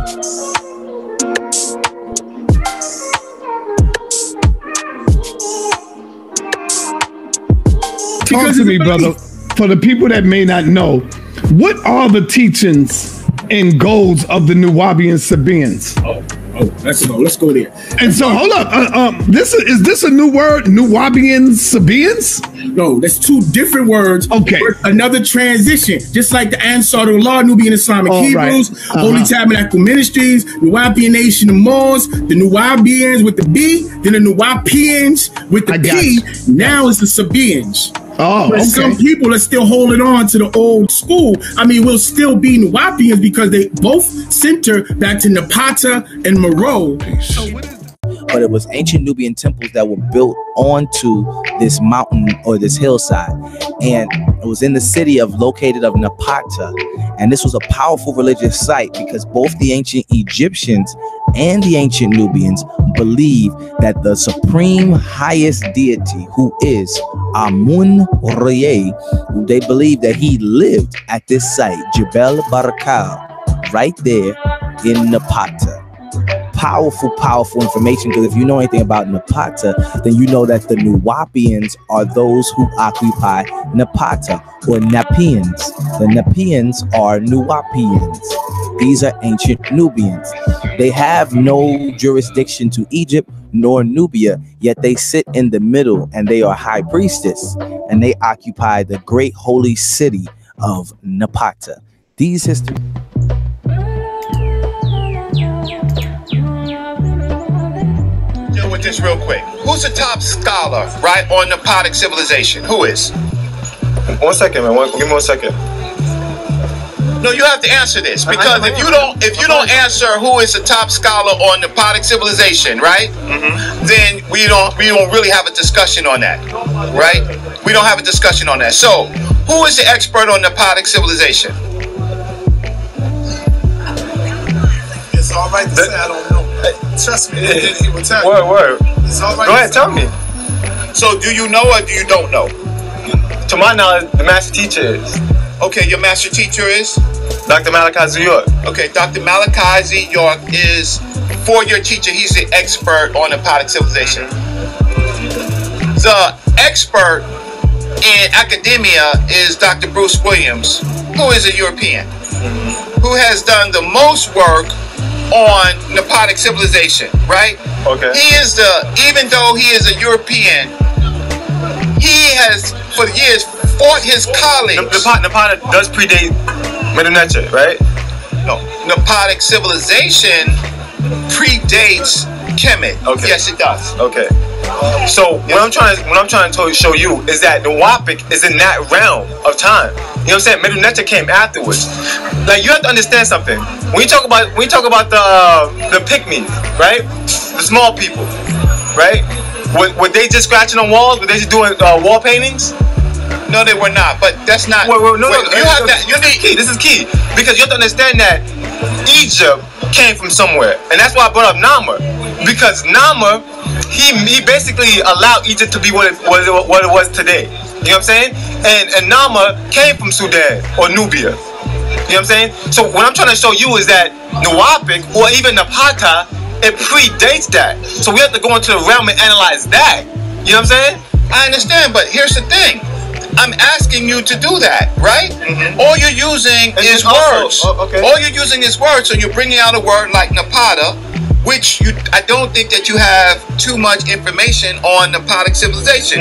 Talk to me, brother. For the people that may not know, what are the teachings and goals of the Nuwaubian Sabaeans? Let's go there. And so, hold up. Is this a new word, Nuwaubian Sabaeans? No, that's two different words. Okay. Another transition, just like the Ansarullah, Nubian Islamic Hebrews, Holy Tabernacle Ministries, Nuwaubian Nation of Moors, the Nuwaubians with the B, then the Nuwaubians with the P. Now it's the Sabaeans. Oh, but some people are still holding on to the old school. I mean, we'll still be Nuwaubians because they both center back to Napata and Meroe. But it was ancient Nubian temples that were built onto this mountain or this hillside, and it was in the city located of Napata. And this was a powerful religious site because both the ancient Egyptians and the ancient Nubians believe that the supreme highest deity, who is Amun-Re, they believe that he lived at this site, Jebel Barakal, right there in Napata. Powerful information, because if you know anything about Napata, then you know that the Nuwaubians are those who occupy Napata, or Napians. The Napians are Nuwaubians. These are ancient Nubians. They have no jurisdiction to Egypt nor Nubia, yet they sit in the middle, and they are high priestess, and they occupy the great holy city of Napata. These history. With this real quick, who's the top scholar right on Napadic civilization? Who is? 1 second, man. Give me 1 second. No, you have to answer this, because if you don't answer who is the top scholar on Napadic civilization, right? Then we don't really have a discussion on that, right? We don't have a discussion on that. So, who is the expert on Napadic civilization? It's all right to say I don't know. Trust me, he will tell you. Word. It's all right. Go ahead, tell me. So, do you know or do you don't know? To my knowledge, the master teacher is. Okay, your master teacher is? Dr. Malachi Z. York. Okay, Dr. Malachi Z. York is, for your teacher, he's the expert on Napadic civilization. The expert in academia is Dr. Bruce Williams, who is a European, who has done the most work on Napadic civilization, right? Okay. He is even though he is a European, he has for years fought his colleagues. Napata does predate Medu Neter, right? No, Napadic civilization predates Kemet. Okay. Yes, it does. Okay. So what I'm trying to show you is that the Wapik is in that realm of time. You know what I'm saying? Medu Neter came afterwards. Like, you have to understand something. When you talk about the pygmy, right? The small people, right? Were they just scratching on walls? Were they just doing wall paintings? No, they were not. But that's not. No. You have that. This is key because you have to understand that Egypt came from somewhere, and that's why I brought up Nama, because Nama, he basically allowed Egypt to be what it was today. You know what I'm saying? And Nama came from Sudan or Nubia. You know what I'm saying? So what I'm trying to show you is that Nuwaubic or even Napata, it predates that. So we have to go into the realm and analyze that. You know what I'm saying? I understand, but here's the thing. I'm asking you to do that, right? All you're using is words. Okay. All you're using is words, so you're bringing out a word like Napata, which I don't think that you have too much information on Napadic civilization.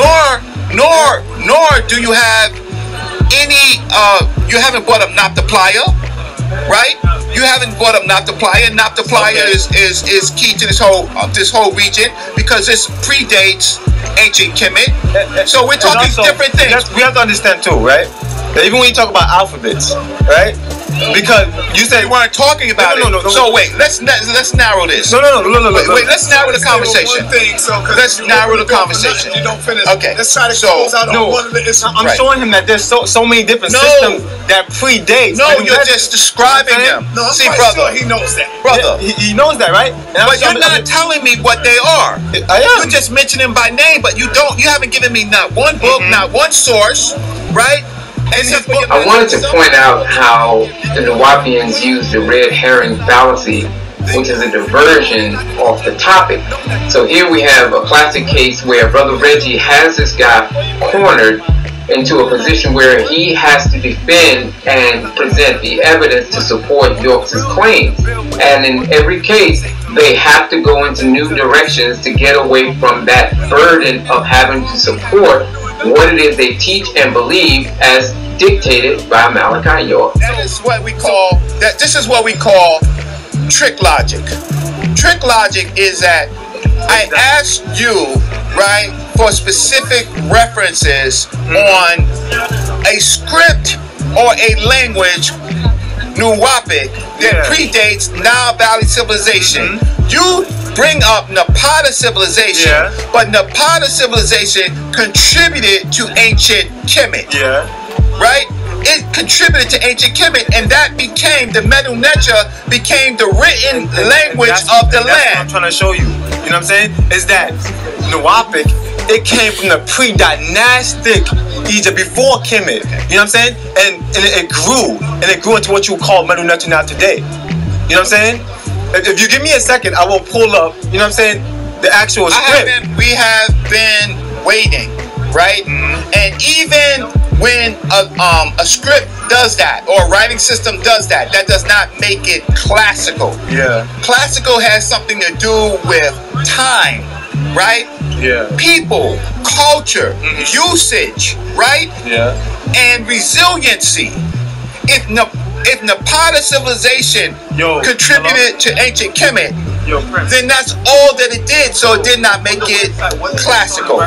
Nor do you have any, you haven't brought up Nabta-Playa, right? You haven't brought up Nabta-Playa. Nabta-Playa is key to this whole region because this predates ancient Kemet. So we're talking different things. We have to understand too, right? That even when you talk about alphabets, right? Because you said we weren't talking about it. So wait, let's narrow this. No. Wait, let's narrow the conversation. Let's narrow the conversation. You don't finish. Okay. Let's try to close out on one of the issues. I'm showing him that there's so many different systems that predate. No, you're just describing them. No, see, brother, he knows that. Brother, he knows that, right? But you're not telling me what they are. I am. You're just mentioning them by name, but you haven't given me not one book, not one source, right? I wanted to point out how the Nuwaubians use the red herring fallacy, which is a diversion off the topic. So here we have a classic case where Brother Reggie has this guy cornered into a position where he has to defend and present the evidence to support York's claims. And in every case, they have to go into new directions to get away from that burden of having to support what it is they teach and believe as dictated by Malachi York. This is what we call trick logic. Trick logic is that I asked you, right, for specific references on a script or a language, Nuwaubic, that predates Nile Valley civilization. You bring up Napata civilization, but Napata civilization contributed to ancient Kemet. Right? It contributed to ancient Kemet, and that became, the Medu Neter became the written language of the land. What I'm trying to show you, you know what I'm saying, is that Nuwaubic, it came from the pre-dynastic Egypt before Kemet, you know what I'm saying, and it grew into what you would call Medu Neter now today. You know what I'm saying? If you give me a second, I will pull up, you know what I'm saying, the actual script. We have been waiting, right? And even when a script does that, or a writing system does that, that does not make it classical. Classical has something to do with time, right? People, culture, usage, right? And resiliency. If Napata civilization contributed to ancient Kemet, then that's all that it did, so it did not make it classical.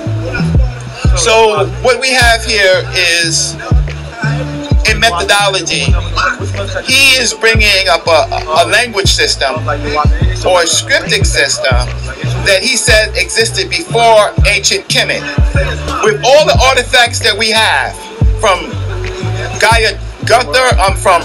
So what we have here is in methodology, he is bringing up a language system or a scriptic system that he said existed before ancient Kemet. With all the artifacts that we have from Gunther,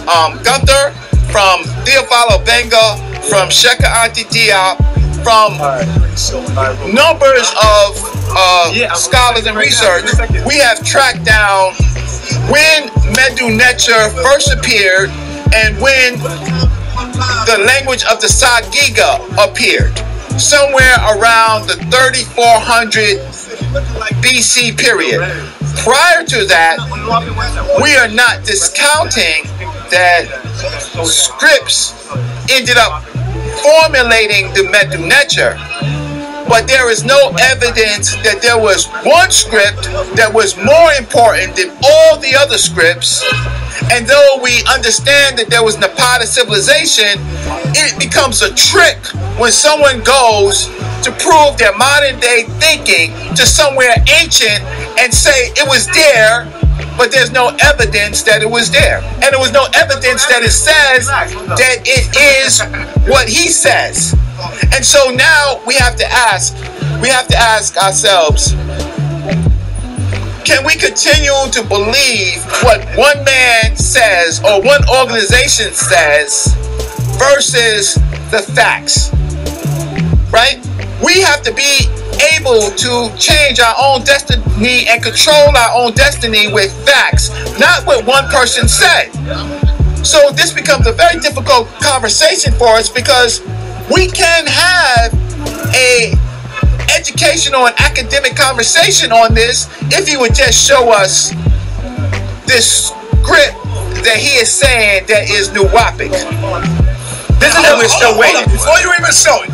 from Theophilo Benga, from Sheka Ante Diop, from numbers of scholars and research, we have tracked down when Medu Neter first appeared and when the language of the Sagiga appeared, somewhere around the 3400 BC period. Prior to that, we are not discounting that scripts ended up formulating the Medu Neter, but there is no evidence that there was one script that was more important than all the other scripts. And though we understand that there was Napata civilization, it becomes a trick when someone goes to prove their modern day thinking to somewhere ancient and say it was there, but there's no evidence that it was there. And there was no evidence that it says that it is what he says. And so now we have to ask ourselves, can we continue to believe what one man says or one organization says versus the facts? Right? We have to be able to change our own destiny and control our own destiny with facts, not what one person said. So this becomes a very difficult conversation for us, because we can have a educational and academic conversation on this if he would just show us this script that he is saying that is Nuwaubic. This is what we're still waiting. Before you even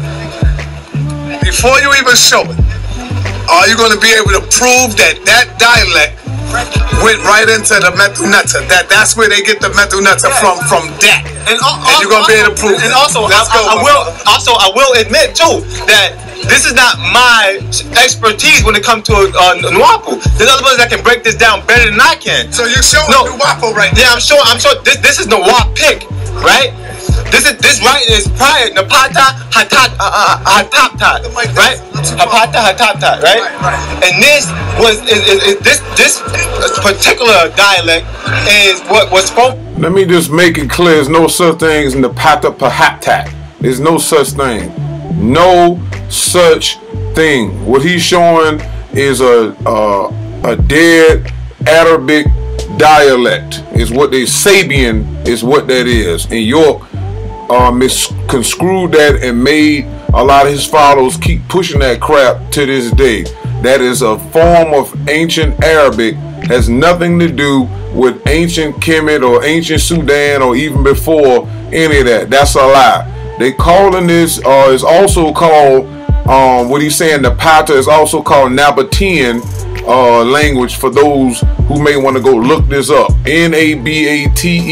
show it, are you going to be able to prove that that dialect went right into the Medu Neter? That's where they get the Medu Neter from that. And you're going to be able to prove it. And also, I will admit too that this is not my expertise when it comes to Nuwaubu. There's other brothers that can break this down better than I can. So you're showing Nuwaubu right now? Yeah, I'm sure. This is Nuwaubic, right? This right is prior Napata Hatapta, right? Napata Hatapta, right? And this this particular dialect is what was spoken. Let me just make it clear: there's no such thing as Napata Pahatat. There's no such thing. No such thing. What he's showing is a dead Arabic dialect. Is what they Sabian is what that is. And York misconstrued that and made a lot of his followers keep pushing that crap to this day. That is a form of ancient Arabic, has nothing to do with ancient Kemet or ancient Sudan or even before any of that. That's a lie. They calling this, is also called, what he's saying, the Pata is also called Nabatean language, for those who may want to go look this up. Nabatean,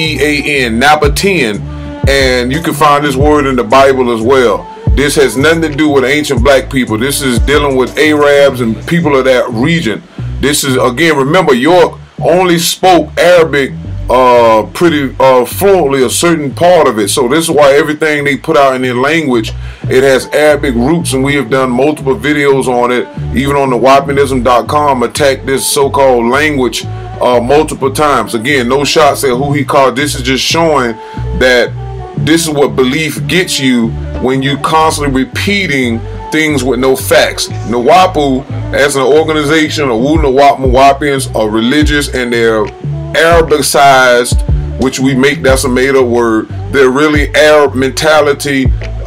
Nabatean, and you can find this word in the Bible as well. This has nothing to do with ancient black people. This is dealing with Arabs and people of that region. This is, again, remember, York only spoke Arabic pretty fluently, a certain part of it. So this is why everything they put out in their language, it has Arabic roots, and we have done multiple videos on it, even on the Wapianism.com, attack this so-called language multiple times. Again, no shots at who he called. This is just showing that this is what belief gets you when you constantly repeating things with no facts. Nawapu as an organization, or Wu Nawapians, are religious and they're Arabicized, which we make, that's a made up word. They're really Arab mentality,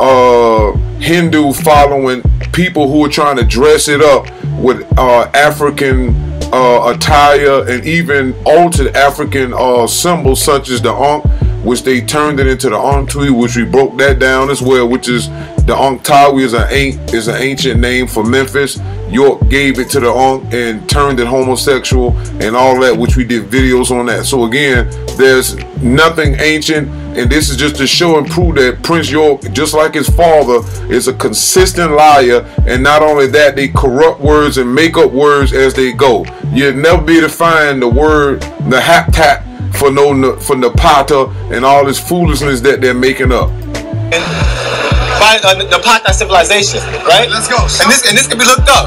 Hindu following people who are trying to dress it up with African attire and even altered African symbols such as the Ankh, which they turned it into the Ankhtui, which we broke that down as well, which is the Anktawi is an ancient name for Memphis. York gave it to the Ankh and turned it homosexual and all that, which we did videos on that. So again, there's nothing ancient, and this is just to show and prove that Prince York, just like his father, is a consistent liar. And not only that, they corrupt words and make up words as they go. You'll never be able to find the word, the haptat, for Napata and all this foolishness that they're making up. By the Napata civilization, right? Let's go. And this can be looked up.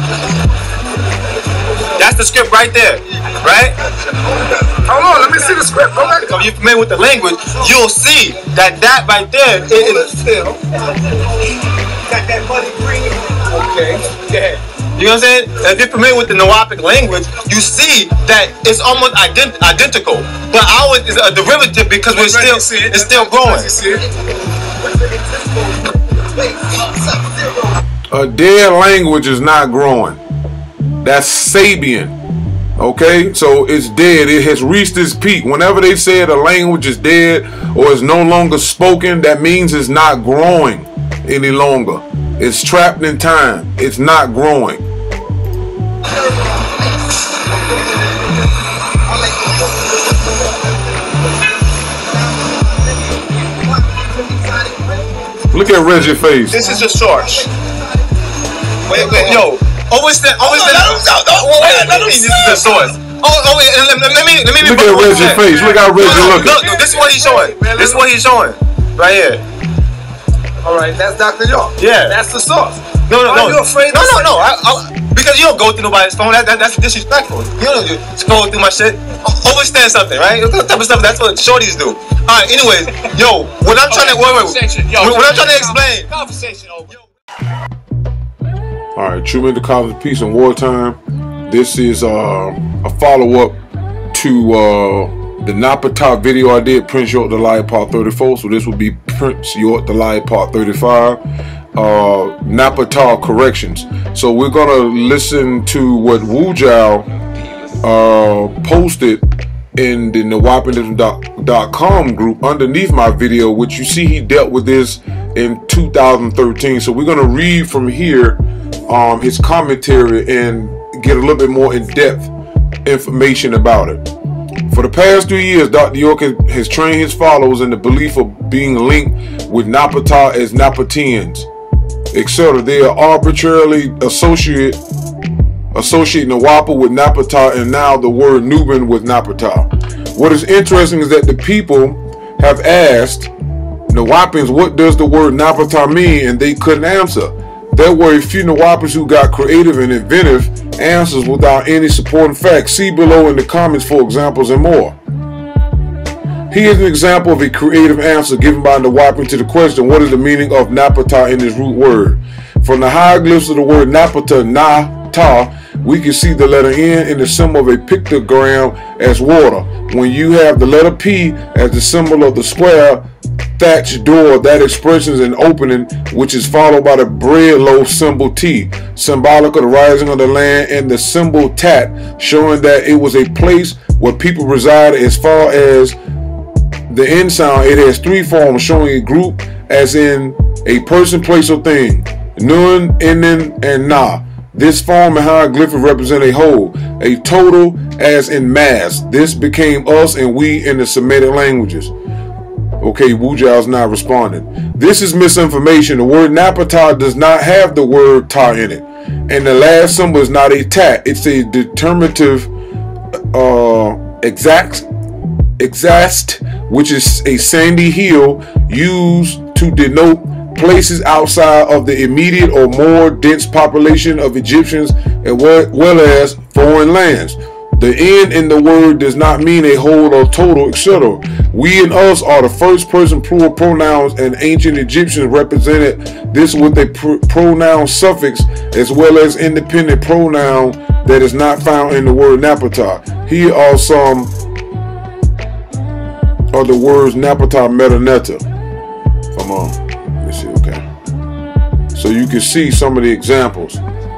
That's the script right there, right? Hold on, let me see the script. Go back. So if you're familiar with the language, you'll see that right there is still. Got that muddy green. Okay. Yeah. You know what I'm saying? If you're familiar with the Nawapic language, you see that it's almost identical. But ours is a derivative because it's still growing. A dead language is not growing. That's Sabian. Okay, so it's dead. It has reached its peak. Whenever they say a language is dead or is no longer spoken, that means it's not growing any longer. It's trapped in time. It's not growing. Look at Reggie's face. This is the source. Wait, yo. This is the source. Let me look at Reggie's face. Look how Reggie looking. Look, this is what he's showing. This is what he's showing. Right here. Alright, that's Dr. York. Yeah. That's the source. No. Are you afraid? No. Because you don't go through nobody's phone. That's disrespectful. You don't scroll through my shit. Overstand something, right? That type of stuff. That's what shorties do. All right. Anyways, yo, what I'm trying to explain. Conversation over. All right, Truman, the College of Peace and Wartime. This is a follow-up to the Napata video I did, Prince York the Liar Part 34. So this will be Prince York the Liar Part 35. Napata corrections. So we're gonna listen to what Wu Jiao posted in the Nawapianism.com group underneath my video, which you see he dealt with this in 2013. So we're gonna read from here his commentary and get a little bit more in-depth information about it. For the past 3 years, Dr. York has trained his followers in the belief of being linked with Napata as Napatians, etc. They are arbitrarily associate Nawapu with Napata, and now the word Nubian with Napata. What is interesting is that the people have asked Nawapians, what does the word Napata mean, and they couldn't answer. There were a few Nawapians who got creative and inventive answers without any supporting facts. See below in the comments for examples and more. Here's an example of a creative answer given by Nawapian to the question, what is the meaning of Napata in this root word? From the hieroglyphs of the word Napata, Na-ta, we can see the letter N in the symbol of a pictogram as water. When you have the letter P as the symbol of the square thatched door, that expresses an opening, which is followed by the bread loaf symbol T, symbolic of the rising of the land, and the symbol Tat, showing that it was a place where people resided. As far as the N sound, it has three forms, showing a group as in a person, place, or thing. Nun, Enen, and Na. This form and hieroglyphic represent a whole, a total, as in mass. This became us and we in the Semitic languages. Okay, Wujia's not responding. This is misinformation. The word Napata does not have the word Ta in it. And the last symbol is not a tat. It's a determinative exact, which is a sandy hill used to denote places outside of the immediate or more dense population of Egyptians, as well as foreign lands. The N in the word does not mean a whole or total, etc. We and us are the first person plural pronouns, and ancient Egyptians represented this with a pronoun suffix as well as independent pronoun that is not found in the word Napata. Here are some of the words Napata, Metaneta. Come on. Let me see, okay. So you can see some of the examples.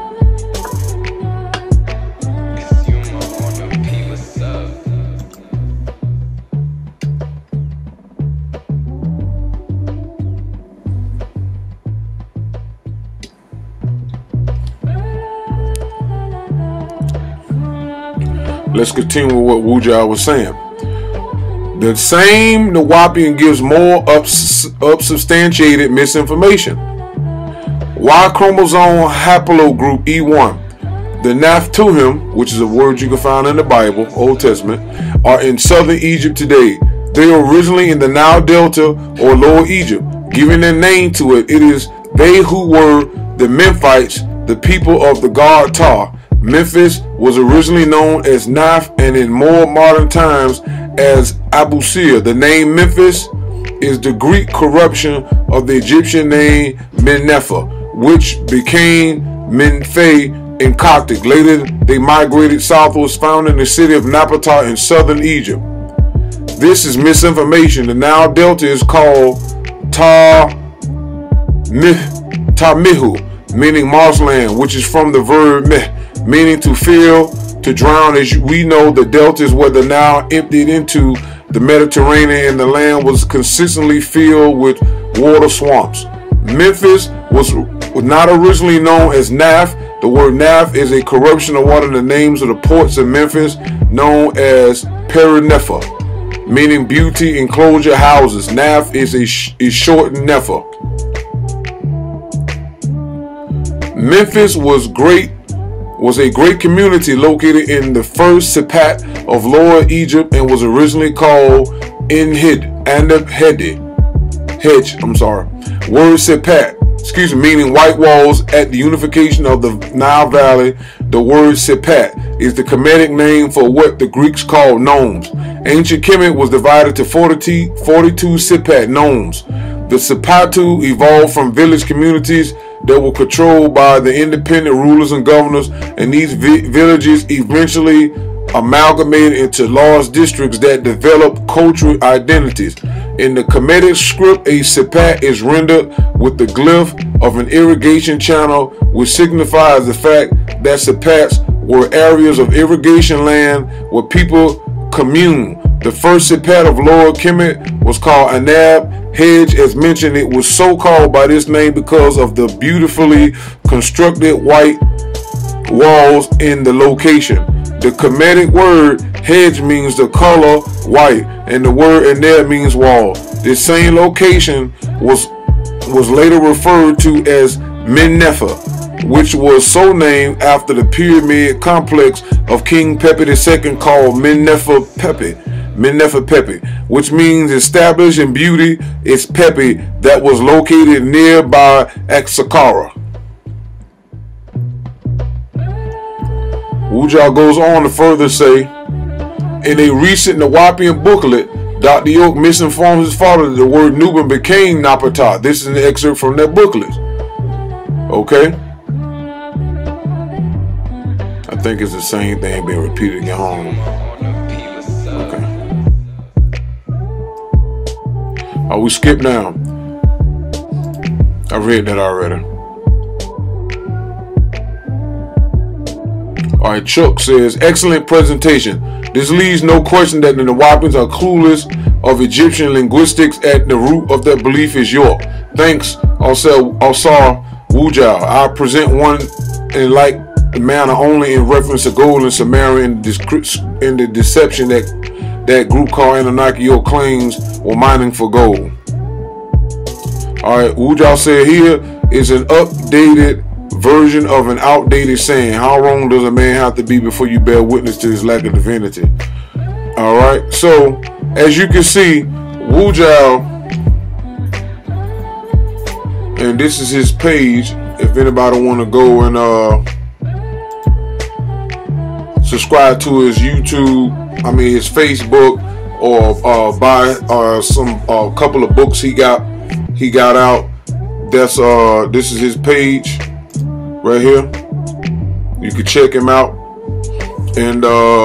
Let's continue with what Wujia was saying. The same Nuwaubian gives more unsubstantiated misinformation. Y chromosome haplogroup E1. The Naphtuhim, which is a word you can find in the Bible, Old Testament, are in southern Egypt today. They were originally in the Nile Delta or Lower Egypt. Giving their name to it, it is they who were the Memphites, the people of the god Ptah. Memphis was originally known as Naf, and in more modern times as Abusir. The name Memphis is the Greek corruption of the Egyptian name Mennefer, which became Menfe in Coptic. Later they migrated southwards, found in the city of Napata in southern Egypt. This is misinformation. The Nile Delta is called Ta-mihu, meaning marshland, which is from the verb meh, meaning to fill, to drown. As we know, the delta is where the Nile emptied into the Mediterranean and the land was consistently filled with water swamps. Memphis was not originally known as Naf. The word Naf is a corruption of one of the names of the ports of Memphis, known as Perinefer, meaning beauty, enclosure, houses. Naf is shortened Nefer. Memphis was a great community located in the first Sepat of Lower Egypt and was originally called Hedge. Word Sepat, meaning white walls at the unification of the Nile Valley. The word Sepat is the Kemetic name for what the Greeks called nomes. Ancient Kemet was divided to 42 Sepat nomes. The Sepatu evolved from village communities that were controlled by the independent rulers and governors, and these villages eventually amalgamated into large districts that developed cultural identities. In the Kemetic script, a Sepat is rendered with the glyph of an irrigation channel, which signifies the fact that Sepats were areas of irrigation land where people commune. The first Sepat of Lower Kemet was called Anab. Hedge, as mentioned, it was so called by this name because of the beautifully constructed white walls in the location. The Kemetic word hedge means the color white, and the word Anab means wall. This same location was later referred to as Mennefer, which was so named after the pyramid complex of King Pepi II called Mennefer Pepi, which means established in beauty. It's Pepi that was located nearby Saqqara. Wujia goes on to further say, in a recent Nuwaubian booklet, Dr. York misinformed his father that the word Nubian became Napata. This is an excerpt from that booklet. Okay? I think it's the same thing being repeated in your home. Okay. Oh, we skip now. I read that already. All right, Chuck says, excellent presentation. This leaves no question that the Nuwaubians are clueless of Egyptian linguistics. At the root of their belief is York. Thanks, Alsar Wujal. I present one in like the manner only in reference to gold and Samaria in the deception that group called Anunnaki or claims were mining for gold. All right, Wujal said here is an updated version of an outdated saying. How wrong does a man have to be before you bear witness to his lack of divinity? All right, so as you can see, Wujal, and this is his page. If anybody want to go and subscribe to his YouTube, his Facebook, or buy some couple of books he got out. That's this is his page right here. You can check him out, and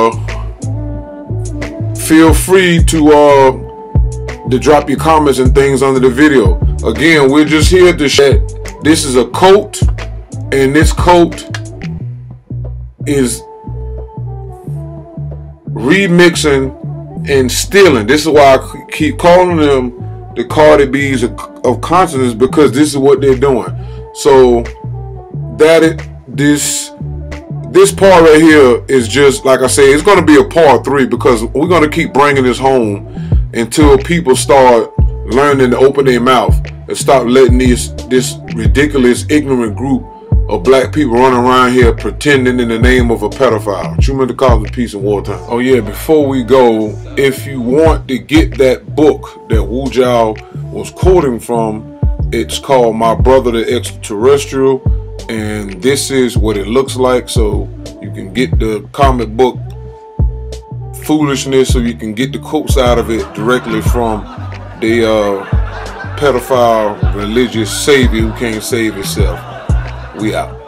feel free to drop your comments and things under the video. Again, we're just here to share. This is a cult, and this cult is remixing and stealing. This is why I keep calling them the Cardi B's of consciousness, because this is what they're doing. So this part right here is just, like I say, it's going to be a part 3, because we're going to keep bringing this home until people start learning to open their mouth and stop letting this ridiculous, ignorant group of black people running around here pretending in the name of a pedophile. Truman the cause of peace in wartime. Oh yeah, before we go, if you want to get that book that Wujal was quoting from, it's called My Brother the Extraterrestrial, and this is what it looks like. So you can get the comic book foolishness, so you can get the quotes out of it directly from the pedophile religious savior who can't save himself. We out.